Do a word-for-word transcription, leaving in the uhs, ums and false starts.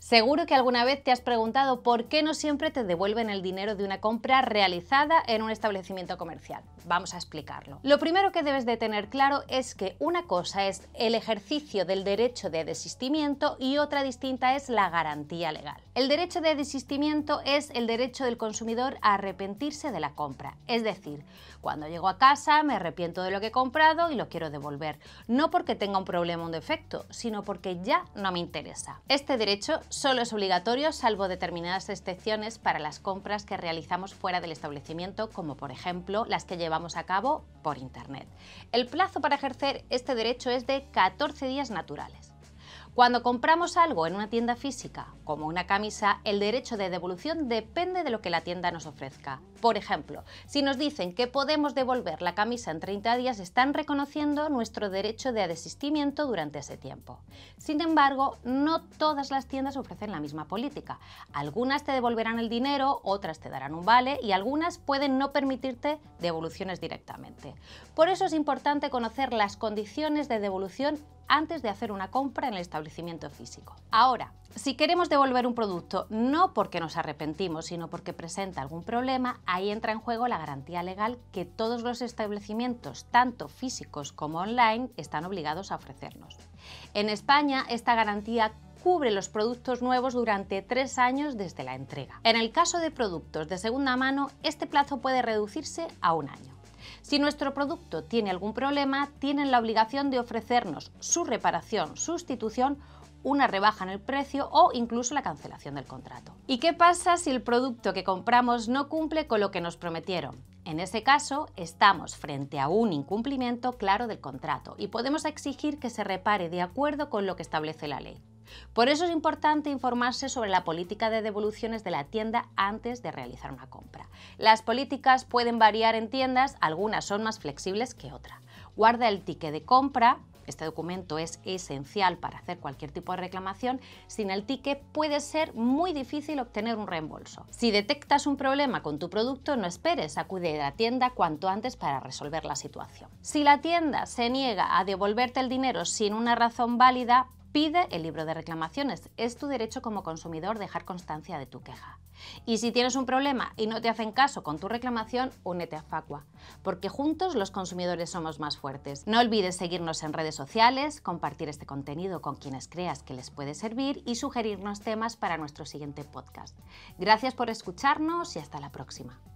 Seguro que alguna vez te has preguntado por qué no siempre te devuelven el dinero de una compra realizada en un establecimiento comercial. Vamos a explicarlo. Lo primero que debes de tener claro es que una cosa es el ejercicio del derecho de desistimiento y otra distinta es la garantía legal. El derecho de desistimiento es el derecho del consumidor a arrepentirse de la compra. Es decir, cuando llego a casa me arrepiento de lo que he comprado y lo quiero devolver. No porque tenga un problema o un defecto, sino porque ya no me interesa. Este derecho solo es obligatorio salvo determinadas excepciones para las compras que realizamos fuera del establecimiento, como por ejemplo las que llevamos a cabo por internet. El plazo para ejercer este derecho es de catorce días naturales. Cuando compramos algo en una tienda física, como una camisa, el derecho de devolución depende de lo que la tienda nos ofrezca. Por ejemplo, si nos dicen que podemos devolver la camisa en treinta días, están reconociendo nuestro derecho de desistimiento durante ese tiempo. Sin embargo, no todas las tiendas ofrecen la misma política. Algunas te devolverán el dinero, otras te darán un vale y algunas pueden no permitirte devoluciones directamente. Por eso es importante conocer las condiciones de devolución antes de hacer una compra en el establecimiento físico. Ahora, si queremos devolver un producto no porque nos arrepentimos, sino porque presenta algún problema, ahí entra en juego la garantía legal que todos los establecimientos, tanto físicos como online, están obligados a ofrecernos. En España, esta garantía cubre los productos nuevos durante tres años desde la entrega. En el caso de productos de segunda mano, este plazo puede reducirse a un año. Si nuestro producto tiene algún problema, tienen la obligación de ofrecernos su reparación, sustitución, una rebaja en el precio o incluso la cancelación del contrato. ¿Y qué pasa si el producto que compramos no cumple con lo que nos prometieron? En ese caso, estamos frente a un incumplimiento claro del contrato y podemos exigir que se repare de acuerdo con lo que establece la ley. Por eso es importante informarse sobre la política de devoluciones de la tienda antes de realizar una compra. Las políticas pueden variar en tiendas, algunas son más flexibles que otras. Guarda el ticket de compra. Este documento es esencial para hacer cualquier tipo de reclamación. Sin el ticket puede ser muy difícil obtener un reembolso. Si detectas un problema con tu producto, no esperes, acude a la tienda cuanto antes para resolver la situación. Si la tienda se niega a devolverte el dinero sin una razón válida, pide el libro de reclamaciones. Es tu derecho como consumidor dejar constancia de tu queja. Y si tienes un problema y no te hacen caso con tu reclamación, únete a Facua, porque juntos los consumidores somos más fuertes. No olvides seguirnos en redes sociales, compartir este contenido con quienes creas que les puede servir y sugerirnos temas para nuestro siguiente podcast. Gracias por escucharnos y hasta la próxima.